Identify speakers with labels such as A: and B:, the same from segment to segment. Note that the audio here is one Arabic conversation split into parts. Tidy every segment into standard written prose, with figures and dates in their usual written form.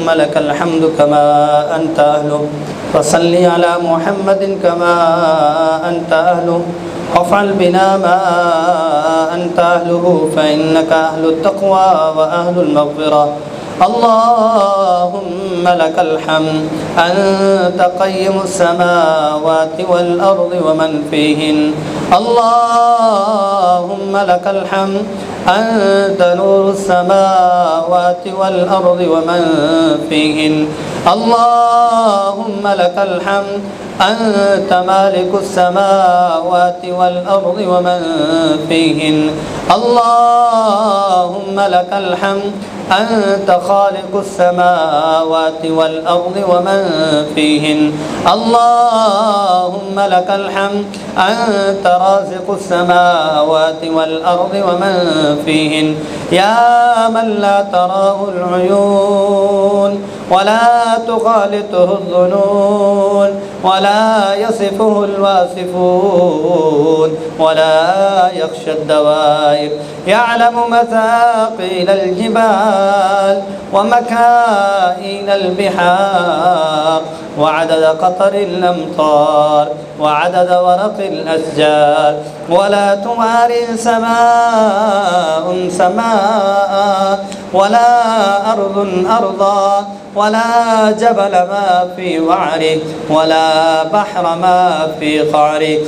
A: اللهم لك الحمد كما أنت أهله وصل على محمد كما أنت أهله وافعل بنا ما أنت أهله فإنك أهل التقوى وأهل المغفرة اللهم لك الحمد أنت قيم السماوات والأرض ومن فيهن اللهم لك الحمد أنت نور السماوات والأرض ومن فيهن اللهم لك الحمد أنت مالك السماوات والأرض ومن فيهن اللهم لك الحمد أنت خالق السماوات والأرض ومن فيهن اللهم لك الحمد أنت رازق السماوات والأرض ومن فيهن يا من لا تراه العيون ولا تخالطه الظنون ولا يصفه الواصفون ولا يخشى الدوائر يعلم مثاقيل الجبال ومكائن البحار وعدد قطر الأمطار وعدد ورق الأشجار ولا تواري سماء سماء ولا أرض أرضا ولا جبل ما في وعره ولا بحر ما في قعره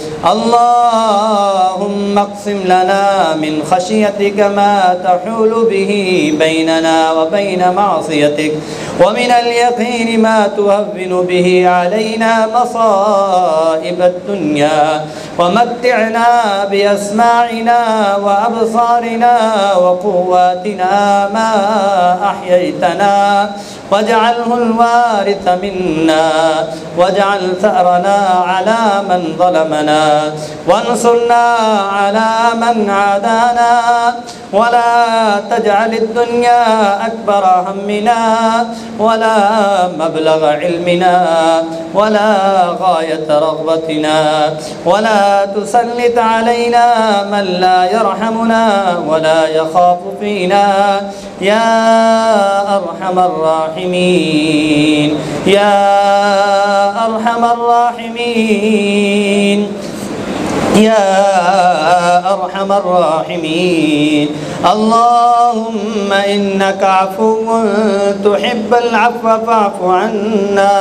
A: اللهم اقسم لنا من خشيتك ما تحول به بيننا وبين معصيتك ومن اليقين ما تهون به علينا مصائب الدنيا ومتعنا بأسماعنا وأبصارنا وقواتنا ما أحييتنا واجعله الوارث منا واجعل ثأرنا على من ظلمنا وانصرنا على من عادانا ولا تجعل الدنيا أكبر همنا ولا مبلغ علمنا ولا غاية رغبتنا ولا تسلط علينا من لا يرحمنا ولا يخاف فينا يا أرحم الراحمين يا أرحم الراحمين يا أرحم الراحمين اللهم إنك عفو تحب العفو فاعف عنا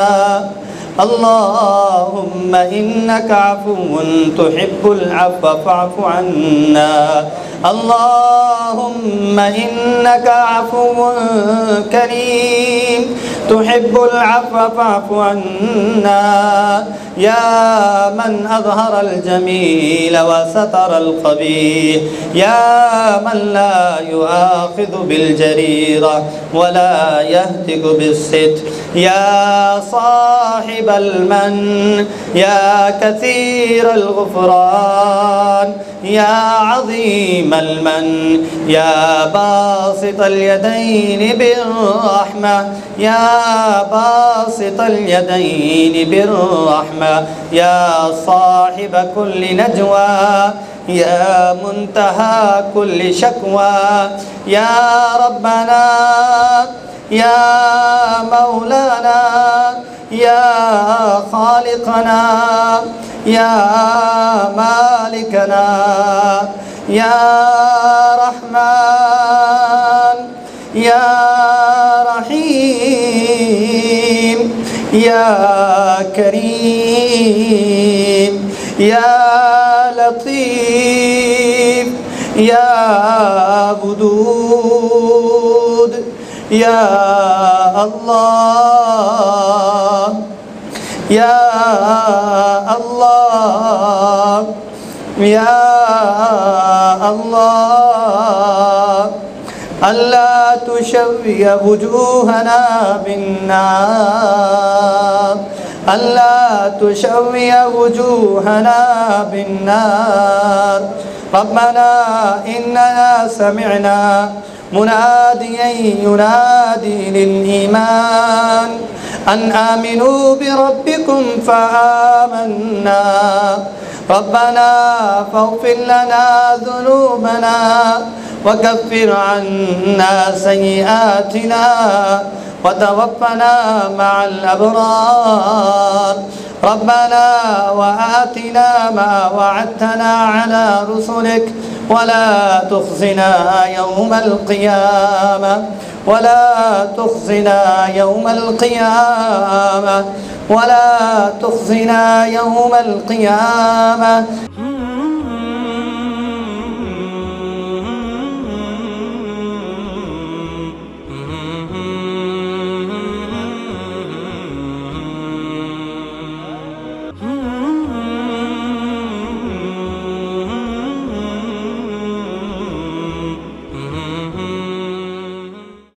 A: اللهم إنك عفو تحب العفو فاعف عنا اللهم إنك عفو كريم تحب العفو فاعف عنا يا من أظهر الجميل وستر القبيح يا من لا يؤاخذ بالجريرة ولا يهتك بالستر يا صاحب المن يا كثير الغفران يا عظيم المن يا باسط اليدين بالرحمة يا باسط اليدين بالرحمة يا صاحب كل نجوى يا منتهى كل شكوى يا ربنا يا مولانا يا خالقنا يا مالكنا يا رحمن يا رحيم يا كريم يا لطيف يا ودود يا الله يا الله يا الله ألا تشوي وجوهنا بالنار ألا تشوي وجوهنا بالنار ربنا إننا سمعنا مناديا ينادي للإيمان أن آمنوا بربكم فآمنا ربنا فاغفر لنا ذنوبنا وكفر عنا سيئاتنا وتوفنا مع الأبرار. ربنا وآتنا ما وعدتنا على رسلك ولا تخزنا يوم القيامة ولا تخزنا يوم القيامة ولا تخزنا يوم القيامة.